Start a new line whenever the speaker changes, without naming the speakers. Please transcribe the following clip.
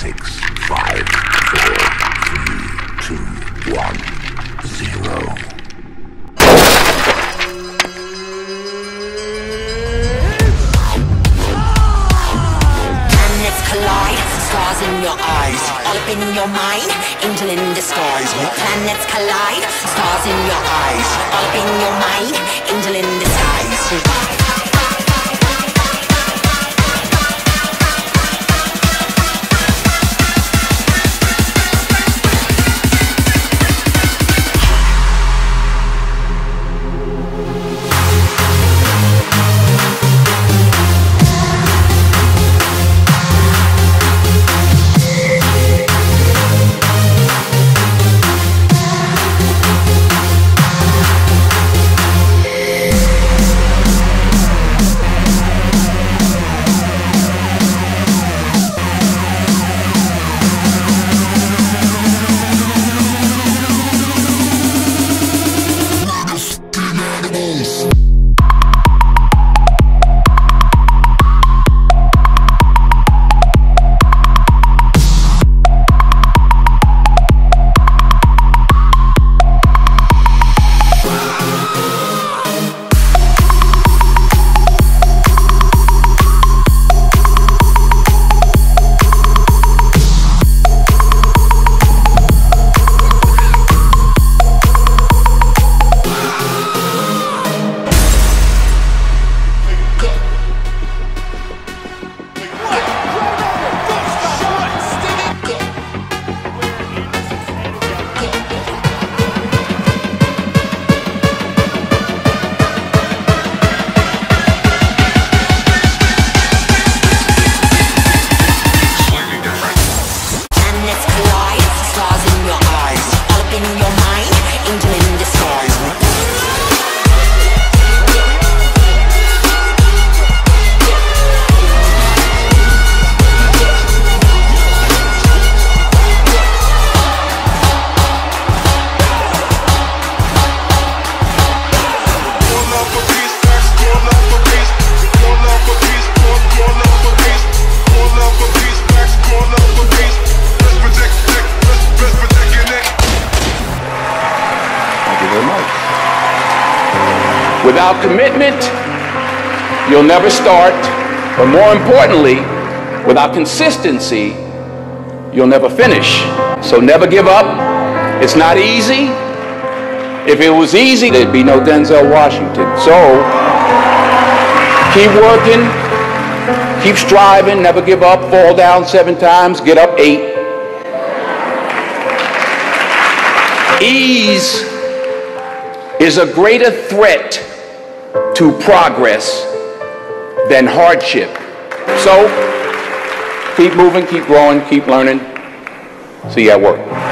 6, 5, 4, 3, 2, 1, 0.
Collide, stars in your eyes, all up in your mind, angel in disguise. Planets collide, stars in your eyes, all up in your mind, angel in disguise.
Without commitment, you'll never start, but more importantly, without consistency, you'll never finish. So never give up. It's not easy. If it was easy, there'd be no Denzel Washington. So keep working, keep striving, never give up, fall down 7 times, get up 8. Ease is a greater threat to progress than hardship. So keep moving, keep growing, keep learning. See you at work.